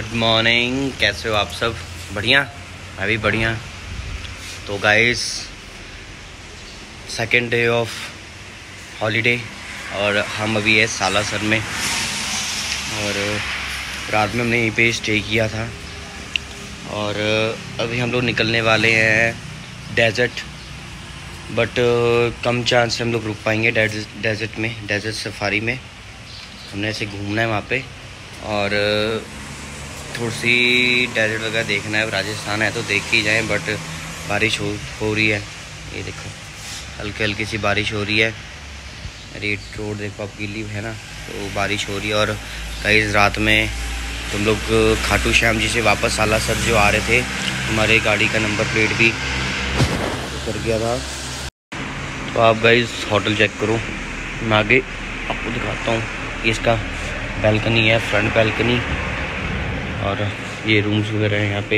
Good morning, कैसे हो आप सब? बढ़िया, मैं भी बढ़िया। तो guys, second day of holiday और हम अभी है सालासर में। और रात में हमने यहीं पे स्टे किया था और अभी हम लोग निकलने वाले हैं डेजर्ट। बट कम चांस से हम लोग रुक पाएंगे डेजर्ट में, डेजर्ट सफारी में। हमने ऐसे घूमना है वहाँ पे और थोड़ी सी डेजर्ट वगैरह देखना है। राजस्थान है तो देख ही जाएं, बट बारिश हो रही है। ये देखो, हल्की हल्की सी बारिश हो रही है। रेड रोड देखो, आप गीली है ना, तो बारिश हो रही है। और कई रात में तुम लोग खाटू श्याम जी से वापस सालासर जो आ रहे थे, हमारे गाड़ी का नंबर प्लेट भी कर गया था। तो आप गाइस होटल चेक करो, मैं आगे आपको दिखाता हूँ। इसका बैल्कनी है, फ्रंट बैल्कनी, और ये रूम्स वगैरह हैं यहाँ पे,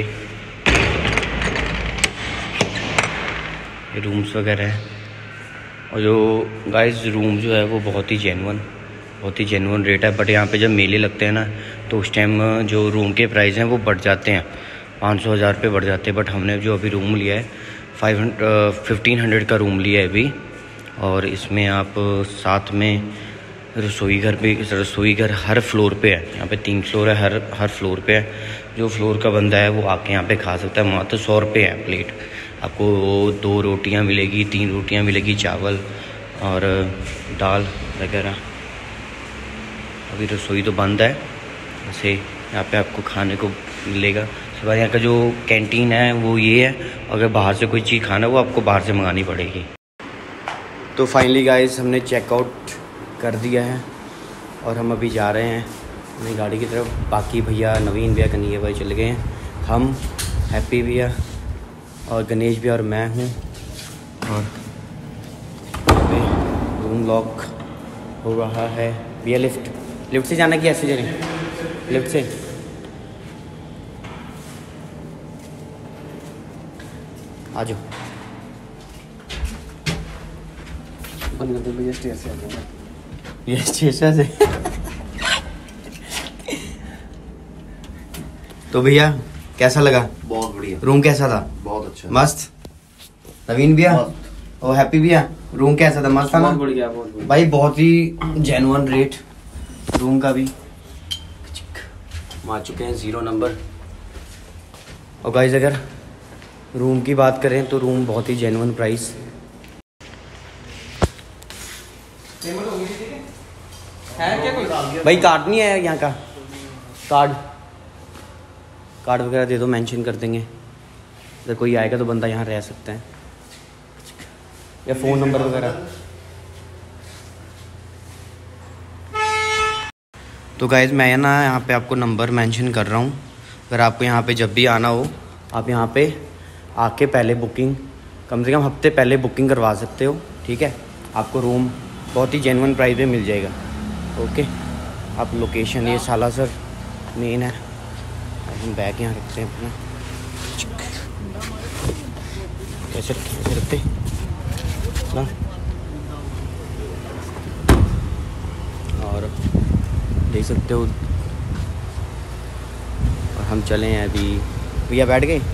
ये रूम्स वगैरह हैं। और जो गाइस रूम जो है वो बहुत ही जेन्युइन रेट है। बट यहाँ पे जब मेले लगते हैं ना, तो उस टाइम जो रूम के प्राइस हैं वो बढ़ जाते हैं, 500-1000 रुपये बढ़ जाते हैं। बट हमने जो अभी रूम लिया है 1500 का रूम लिया है अभी। और इसमें आप साथ में रसोई घर हर फ्लोर पे है। यहाँ पे 3 फ्लोर है, हर फ्लोर पे है। जो फ्लोर का बंदा है वो आके यहाँ पे खा सकता है। मात्र 100 रुपये है प्लेट। आपको 2 रोटियाँ मिलेगी, 3 रोटियाँ मिलेगी, चावल और दाल वगैरह। अभी रसोई तो बंद है, वैसे यहाँ पे आपको खाने को मिलेगा। उसके बाद यहाँ का जो कैंटीन है वो ये है, अगर बाहर से कोई चीज़ खाना वो आपको बाहर से मंगानी पड़ेगी। तो फाइनली गाइस, हमने चेकआउट कर दिया है और हम अभी जा रहे हैं अपनी गाड़ी की तरफ। बाकी भैया, नवीन भैया, कन्हैया भाई चले गए हैं। हम, हैप्पी भैया और गणेश भैया और मैं हूँ। और रूम लॉक हो रहा है भैया। लिफ्ट से जाना कि ऐसे जाने? लिफ्ट से। आ जाओ। बंद कर दो भैया, स्टेयर से आ जाओ। ये स्टेशन से। तो भैया कैसा लगा? बहुत बढ़िया। रूम कैसा था? बहुत अच्छा, मस्त। नवीन भैया और हैप्पी भैया, रूम कैसा था? मस्त था ना? बहुत बढ़िया, बहुत बढ़िया भाई। बहुत ही जेन्युइन रेट रूम का भी मार चुके हैं, 0 नंबर। और गाइस, अगर रूम की बात करें तो रूम बहुत ही जेन्युइन प्राइस। है क्या कोई भाई? कार्ड नहीं है यहाँ का? कार्ड वगैरह दे दो, मेंशन कर देंगे। अगर कोई आएगा तो बंदा यहाँ रह सकता है, या फ़ोन नंबर वगैरह। तो गाइस, मैं ना यहाँ पे आपको नंबर मेंशन कर रहा हूँ। अगर आपको यहाँ पे जब भी आना हो, आप यहाँ पे आके पहले बुकिंग, कम से कम हफ्ते पहले बुकिंग करवा सकते हो। ठीक है, आपको रूम बहुत ही जेन्युइन प्राइस पे मिल जाएगा। ओके, आप लोकेशन ये सालासर मेन है। हम बैग यहाँ रखते हैं अपना। कैसे रखते ना। और देख सकते हो, और हम चले हैं अभी। भैया बैठ गए?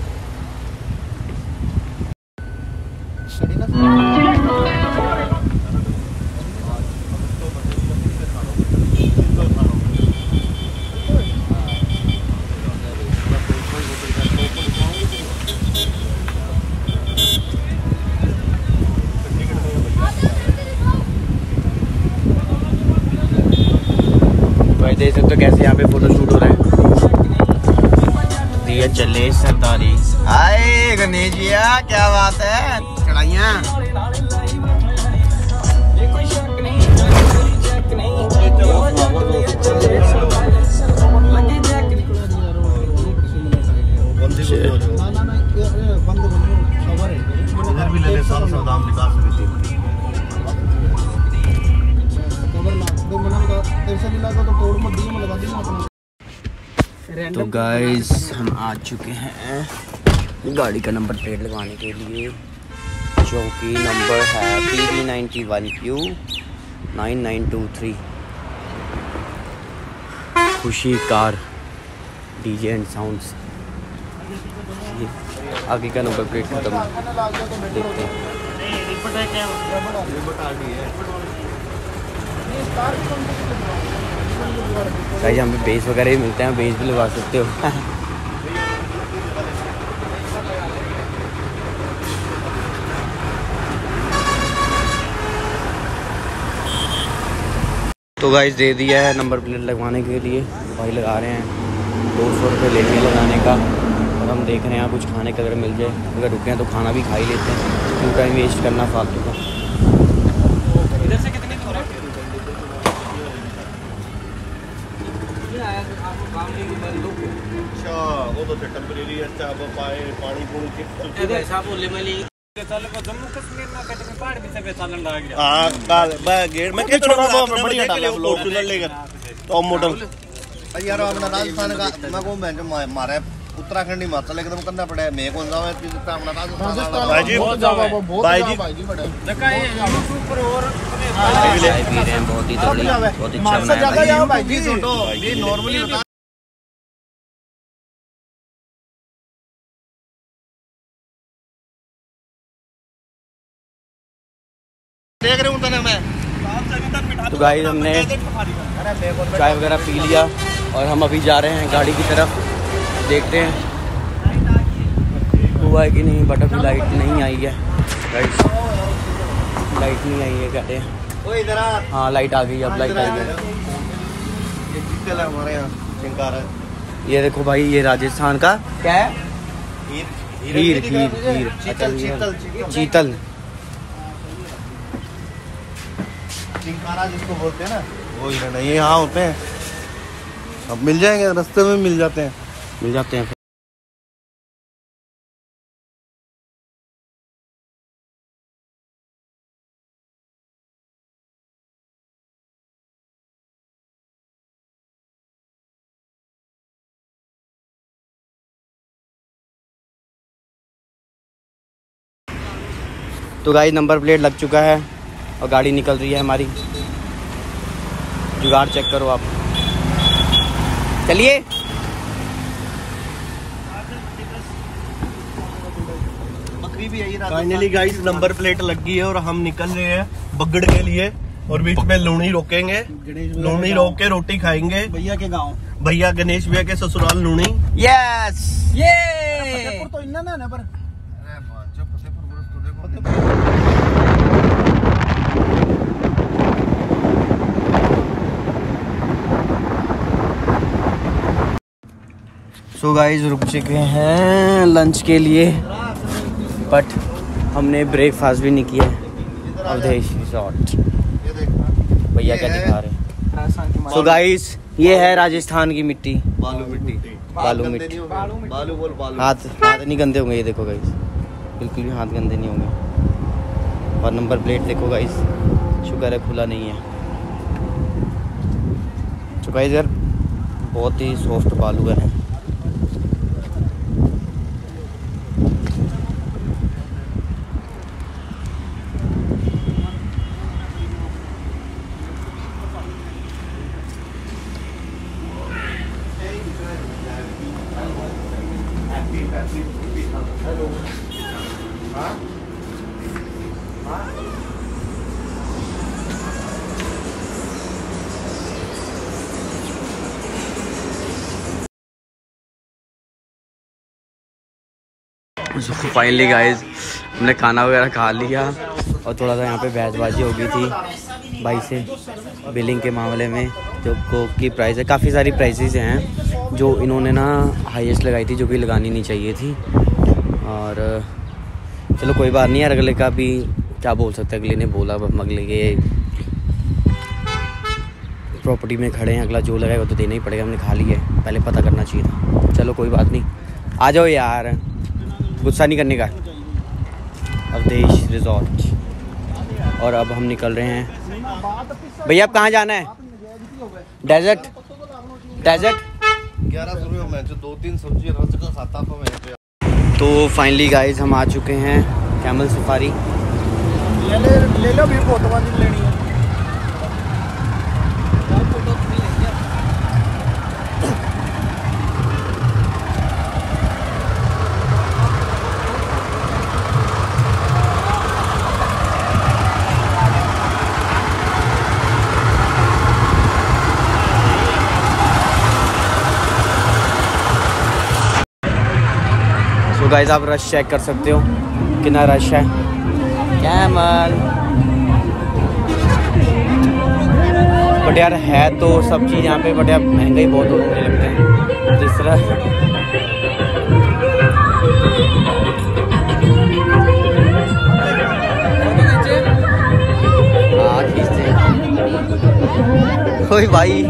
देख सकते हो कैसे यहाँ पे फोटो शूट हो रहा है। दिया चले सरदारी। हाय गणेश भैया, क्या बात है? कढ़ाइयाँ इधर भी ले ले, साल दाम निकाल सकती है। तो गाइस, हम आ चुके हैं गाड़ी का नंबर प्लेट लगवाने के लिए, जो कि नंबर है PB91Q 9923। खुशी कार डीजे एंड साउंड्स। ये आगे का नंबर प्लेट खत्म है, देखते हैं। भाई यहाँ पे बेस वगैरह भी मिलते हैं, बेस भी लगा सकते हो। तो गाइस दे दिया है नंबर प्लेट लगवाने के लिए, भाई लगा रहे हैं 200 रुपये लेंगे लगाने का। और हम देख रहे हैं कुछ खाने का अगर मिल जाए, अगर रुके हैं तो खाना भी खा ही लेते हैं, क्यों टाइम वेस्ट करना फालतू का। इधर से कितने दूर है? अच्छा वो तो टेम्परेरी है, अच्छा वो पानी पूरी ऐसा बोले मैं जम्मू कश्मीर ना कट में पहाड़ भी से चालन लग गया। हां काल गेट में थोड़ा बहुत बढ़िया डाला लोग टनल लेकर टॉप मॉडल यार। अपना राजस्थान का मैं को मैं मारे उत्तराखंड हिमाचल एकदम करना पड़ा है। मैं कौन सा है कि अपना राजस्थान भाई जी भाई जी जगह है यूट्यूब पर और चाय पी रहे हैं, बहुत ही थोड़ी बहुत अच्छा बनाया है भाई जी। छोटो ये नॉर्मली बता देख रहे हूं तने मैं। तो गाइस हमने चाय वगैरह पी लिया और हम अभी जा रहे हैं गाड़ी की तरफ। देखते हैं हुआ है कि नहीं, बट अभी लाइट नहीं आई है गाइस, लाइट नहीं आई है कहते हैं। हाँ लाइट आ गई, अब लाइट आ गई। ये हमारे यहाँ चिंकार है। ये देखो भाई, ये राजस्थान का क्या है, हीर चीतल चिंकारा जिसको बोलते हैं ना, वो हिरण है। ये यहाँ होते हैं, अब मिल जाएंगे, रास्ते में मिल जाते हैं। तो गाइस नंबर प्लेट लग चुका है और गाड़ी निकल रही है हमारी। जुगाड़ चेक करो आप, चलिए। फाइनली गाइस नंबर प्लेट लग गई है और हम निकल रहे हैं बगड़ के लिए। और बीच में लूणी रोकेंगे, लूणी रोक के रोटी खाएंगे भैया के गांव, भैया गणेश भैया के ससुराल लूणी। यस ये तो इन्ना ना पर सो गाइस रुक चुके हैं लंच के लिए, बट हमने ब्रेकफास्ट भी नहीं किया है। अवधेश रिजॉर्ट भैया क्या दिखा रहे हैं। सो गाइस ये है राजस्थान की मिट्टी, बालू मिट्टी, बालू मिट्टी, बालू बोल बालू। हाथ नहीं गंदे होंगे, ये देखो गाइस, बिल्कुल भी हाथ गंदे नहीं होंगे। और नंबर प्लेट देखो गाइस, शुक्र है खुला नहीं है। तो गाइस यार बहुत ही सॉफ्ट बालू है। फाइनली गाइस हमने खाना वगैरह खा लिया और थोड़ा सा यहाँ पे बहसबाजी हो गई थी भाई से बिलिंग के मामले में। जो कोक की प्राइस है, काफ़ी सारी प्राइसेस हैं जो इन्होंने ना हाईएस्ट लगाई थी, जो कि लगानी नहीं चाहिए थी। और चलो कोई बात नहीं यार, अगले का भी क्या बोल सकते हैं, अगले ने बोला, अब अगले के प्रॉपर्टी में खड़े हैं, अगला जो लगाएगा तो देना ही पड़ेगा। हमने खा लिया है, पहले पता करना चाहिए था। चलो कोई बात नहीं, आ जाओ यार, गुस्सा नहीं करने का। अवधेश रिजॉर्ट। और अब हम निकल रहे हैं। भैया अब कहाँ जाना है? डेजर्ट 1100 रुपये में 2-3 सब्जी रोज का खाता था मैं। तो फाइनली गाइस हम आ चुके हैं कैमल सफारी। ले लो भी फोटो वाली लेनी है। गाइस आप रश चेक कर सकते हो कितना रश है। कैमल बट यार है तो सब चीज़ यहाँ पे, बट यार महंगा ही बहुत हो मुझे लगता है जिस तरह। हाँ खींचते कोई भाई।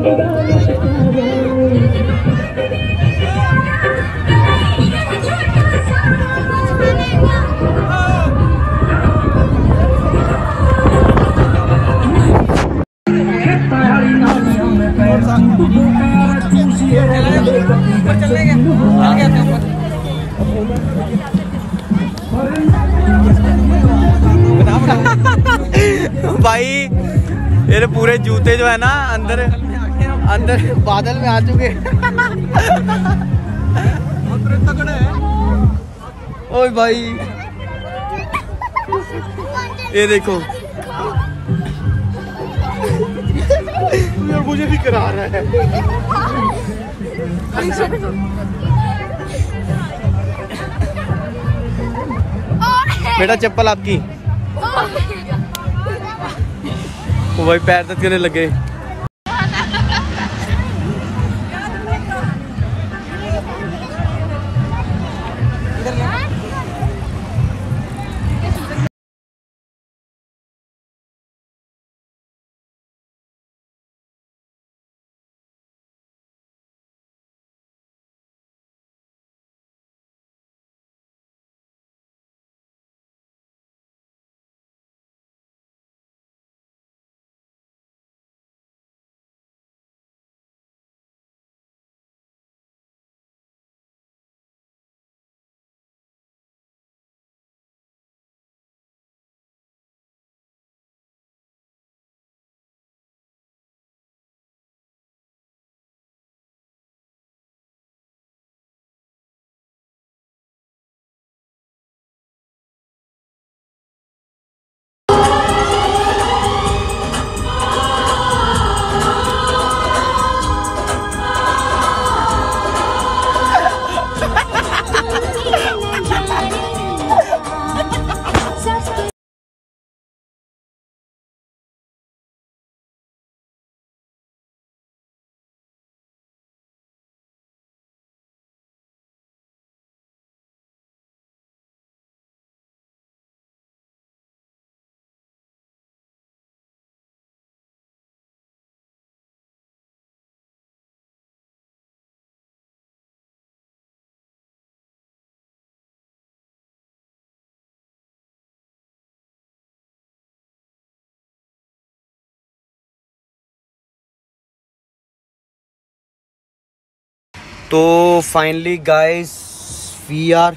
भाई मेरे पूरे जूते जो है ना अंदर अंदर बादल में आ चुके। ओए भाई ये देखो मुझे भी करा रहा है। बेटा चप्पल आपकी। वो भाई पैर दर्द करने लगे। तो finally guys we are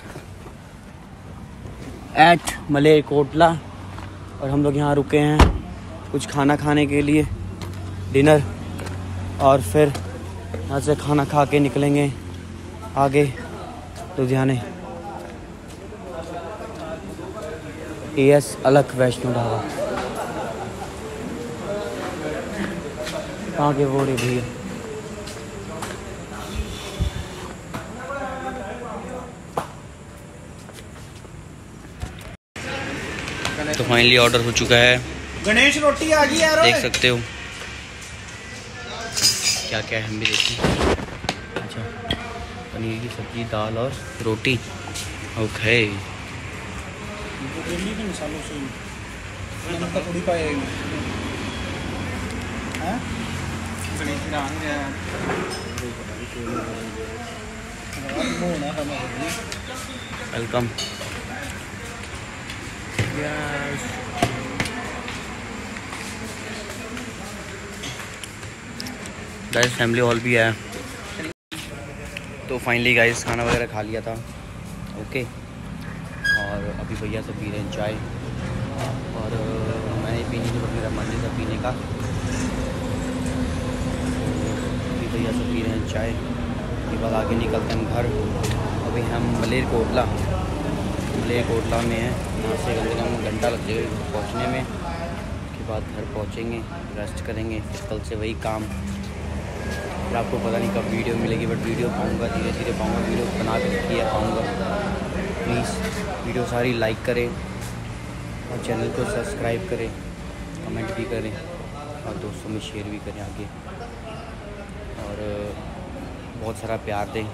at Malerkotla और हम लोग यहाँ रुके हैं कुछ खाना खाने के लिए, डिनर, और फिर यहाँ से खाना खा के निकलेंगे आगे लुधियाने। AS अलख वैष्णो ढाबा। आगे वो रही भैया। तो फाइनली ऑर्डर हो चुका है। गणेश रोटी आ गई यार, देख सकते हो क्या क्या है, हम भी देखते हैं। अच्छा पनीर की सब्जी, दाल और रोटी। Okay welcome. Guys family hall भी है। तो फाइनली गाइस खाना वगैरह खा लिया था। ओके और अभी भैया सब पी रहे हैं चाय, और मैंने पीनी थी बट मेरा मन नहीं था पीने का। अभी भैया सब पी रहे हैं चाय, उसके बाद आगे निकलते हैं हम घर। अभी हम मलेरकोटला में हैं, यहाँ से कम से कम घंटा लग जाएगा पहुँचने में। उसके बाद घर पहुँचेंगे, रेस्ट करेंगे, फिर कल से वही काम। फिर आपको पता नहीं कब वीडियो मिलेगी, बट वीडियो पाऊँगा, धीरे धीरे पाऊँगा, वीडियो बना के रखी है, पाऊँगा। प्लीज़ वीडियो सारी लाइक करें और चैनल को सब्सक्राइब करें, कमेंट भी करें और दोस्तों में शेयर भी करें आगे, और बहुत सारा प्यार दें।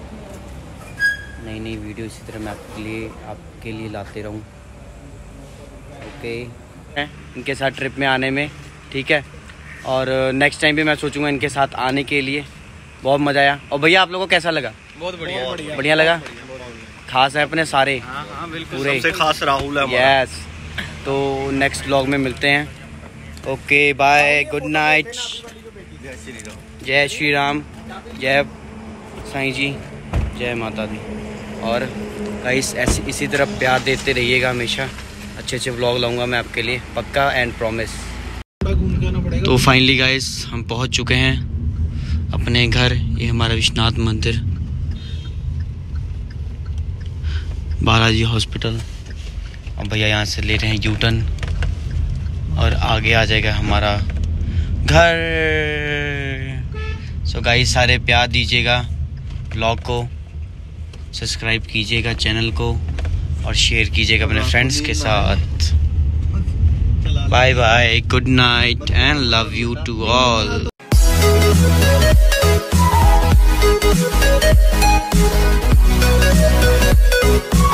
नई नई वीडियो इसी तरह मैं आपके लिए लाते रहूँ। ओके, इनके साथ ट्रिप में आने में, ठीक है। और नेक्स्ट टाइम भी मैं सोचूंगा इनके साथ आने के लिए। बहुत मज़ा आया। और भैया आप लोगों को कैसा लगा? बहुत बढ़िया, बढ़िया लगा। खास है अपने सारे, हाँ बिल्कुल, पूरे सबसे खास राहुल है हमारा। यस। तो नेक्स्ट व्लॉग में मिलते हैं। ओके बाय, गुड नाइट, जय श्री राम, जय साईं जी, जय माता दी। और गाइस ऐसे इसी तरह प्यार देते रहिएगा हमेशा। अच्छे अच्छे व्लॉग लाऊंगा मैं आपके लिए, पक्का एंड प्रॉमिस। तो फाइनली गाइस हम पहुंच चुके हैं अपने घर। ये हमारा विश्वनाथ मंदिर, बालाजी हॉस्पिटल। और भैया यहाँ से ले रहे हैं यू टर्न और आगे आ जाएगा हमारा घर। सो गाइस सारे प्यार दीजिएगा व्लॉग को, सब्सक्राइब कीजिएगा चैनल को और शेयर कीजिएगा अपने फ्रेंड्स के साथ। Bye bye, good night and love you to all.